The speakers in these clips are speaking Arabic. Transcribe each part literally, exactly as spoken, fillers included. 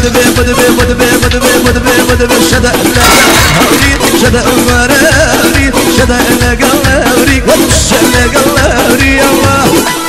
بدبي بدبي بدبي بدبي بدبي بدبي شدا هوري شدا مراري شدا لقلوري شدا لقلوري الله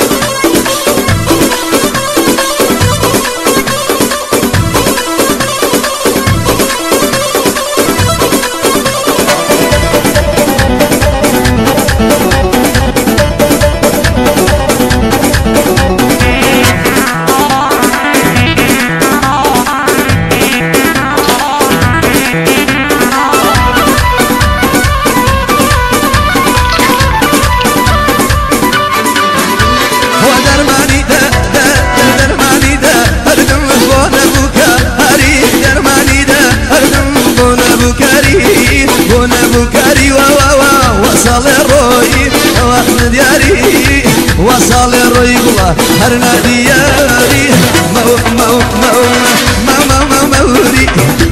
وصل الروي واحمد ياري وصل الروي والله هرنا دياري مو مو مو مو مو مو موري